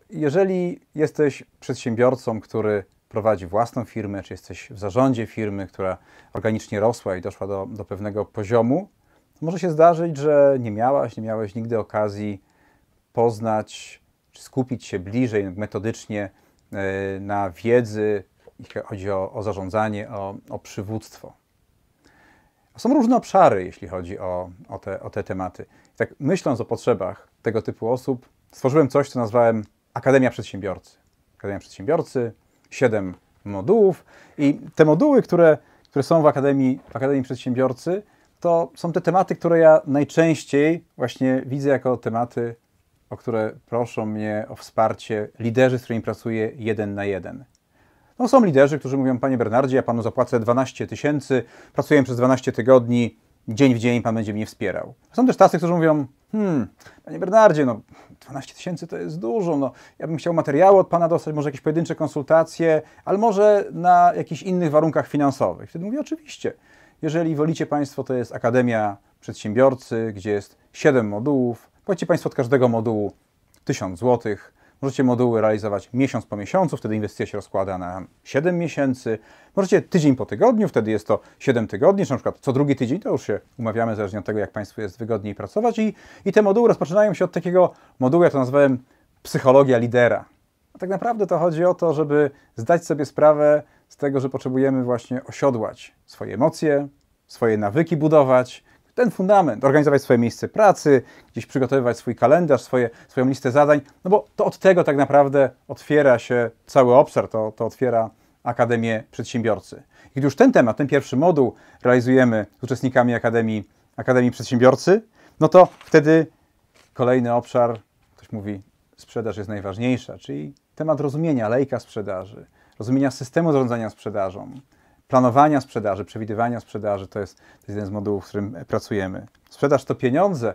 jeżeli jesteś przedsiębiorcą, który prowadzi własną firmę, czy jesteś w zarządzie firmy, która organicznie rosła i doszła do pewnego poziomu, to może się zdarzyć, że nie miałeś nigdy okazji poznać, czy skupić się bliżej, metodycznie na wiedzy, jeśli chodzi o zarządzanie, o przywództwo. Są różne obszary, jeśli chodzi o te tematy. I tak myśląc o potrzebach tego typu osób, stworzyłem coś, co nazwałem Akademia Przedsiębiorcy. Akademia Przedsiębiorcy, 7 modułów i te moduły, które są w Akademii Przedsiębiorcy, to są te tematy, które ja najczęściej właśnie widzę jako tematy, o które proszą mnie o wsparcie liderzy, z którymi pracuję 1 na 1. No, są liderzy, którzy mówią: panie Bernardzie, ja panu zapłacę 12 000, pracujemy przez 12 tygodni, dzień w dzień pan będzie mnie wspierał. Są też tacy, którzy mówią: panie Bernardzie, no 12 000 to jest dużo, no ja bym chciał materiały od pana dostać, może jakieś pojedyncze konsultacje, ale może na jakichś innych warunkach finansowych. Wtedy mówię: oczywiście, jeżeli wolicie państwo, to jest Akademia Przedsiębiorcy, gdzie jest 7 modułów, płacicie państwo od każdego modułu 1000 zł. Możecie moduły realizować miesiąc po miesiącu, wtedy inwestycja się rozkłada na 7 miesięcy. Możecie tydzień po tygodniu, wtedy jest to 7 tygodni, czy na przykład co drugi tydzień, to już się umawiamy, zależnie od tego, jak państwu jest wygodniej pracować. I te moduły rozpoczynają się od takiego modułu, ja to nazwałem psychologia lidera. A tak naprawdę to chodzi o to, żeby zdać sobie sprawę z tego, że potrzebujemy właśnie osiodłać swoje emocje, swoje nawyki budować, ten fundament, organizować swoje miejsce pracy, gdzieś przygotowywać swój kalendarz, swoją listę zadań, no bo to od tego tak naprawdę otwiera się cały obszar, to otwiera Akademię Przedsiębiorcy. I gdy już ten temat, ten pierwszy moduł realizujemy z uczestnikami Akademii Przedsiębiorcy, no to wtedy kolejny obszar, ktoś mówi, sprzedaż jest najważniejsza, czyli temat rozumienia lejka sprzedaży, rozumienia systemu zarządzania sprzedażą, planowania sprzedaży, przewidywania sprzedaży, to jest jeden z modułów, w którym pracujemy. Sprzedaż to pieniądze.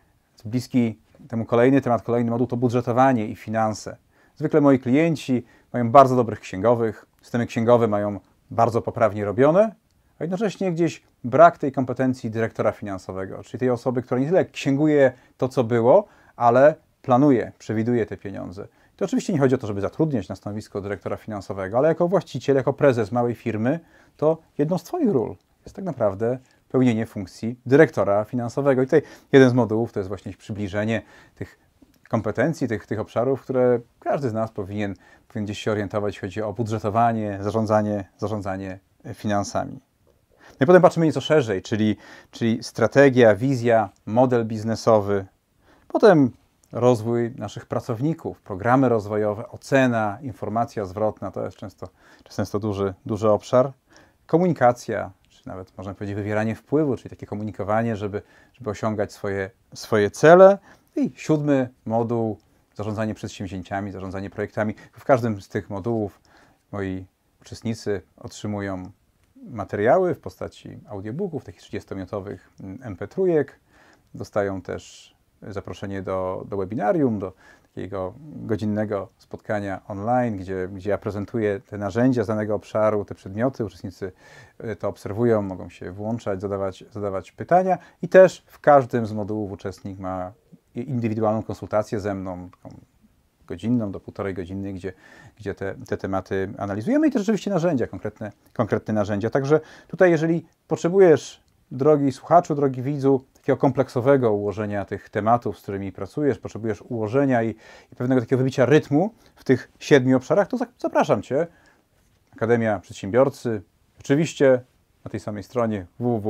Bliski temu kolejny temat, kolejny moduł to budżetowanie i finanse. Zwykle moi klienci mają bardzo dobrych księgowych, systemy księgowe mają bardzo poprawnie robione, a jednocześnie gdzieś brak tej kompetencji dyrektora finansowego, czyli tej osoby, która nie tyle księguje to, co było, ale planuje, przewiduje te pieniądze. To oczywiście nie chodzi o to, żeby zatrudniać na stanowisko dyrektora finansowego, ale jako właściciel, jako prezes małej firmy, to jedną z Twoich ról jest tak naprawdę pełnienie funkcji dyrektora finansowego. I tutaj jeden z modułów to jest właśnie przybliżenie tych kompetencji, tych obszarów, które każdy z nas powinien gdzieś się orientować, jeśli chodzi o budżetowanie, zarządzanie finansami. No i potem patrzymy nieco szerzej, czyli strategia, wizja, model biznesowy. Potem rozwój naszych pracowników, programy rozwojowe, ocena, informacja zwrotna, to jest często duży obszar. Komunikacja, czy nawet można powiedzieć wywieranie wpływu, czyli takie komunikowanie, żeby osiągać swoje cele. I 7 moduł, zarządzanie przedsięwzięciami, zarządzanie projektami. W każdym z tych modułów moi uczestnicy otrzymują materiały w postaci audiobooków, takich 30-minutowych MP3. Dostają też zaproszenie do webinarium, do takiego godzinnego spotkania online, gdzie ja prezentuję te narzędzia z danego obszaru, te przedmioty. Uczestnicy to obserwują, mogą się włączać, zadawać pytania i też w każdym z modułów uczestnik ma indywidualną konsultację ze mną, taką godzinną do 1,5 godziny, gdzie te tematy analizujemy i też rzeczywiście narzędzia, konkretne narzędzia. Także tutaj, jeżeli potrzebujesz, drogi słuchaczu, drogi widzu, takiego kompleksowego ułożenia tych tematów, z którymi pracujesz, potrzebujesz ułożenia i pewnego takiego wybicia rytmu w tych 7 obszarach, to zapraszam Cię. Akademia Przedsiębiorcy, oczywiście na tej samej stronie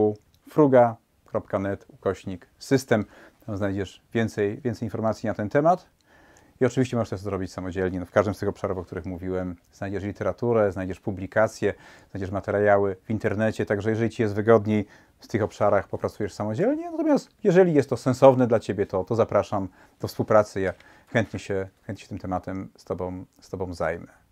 www.fruga.net/system. Tam znajdziesz więcej informacji na ten temat. I oczywiście możesz to zrobić samodzielnie. No w każdym z tych obszarów, o których mówiłem, znajdziesz literaturę, znajdziesz publikacje, znajdziesz materiały w internecie, także jeżeli Ci jest wygodniej w tych obszarach, popracujesz samodzielnie. Natomiast jeżeli jest to sensowne dla Ciebie, to zapraszam do współpracy. Ja chętnie się tym tematem z Tobą zajmę.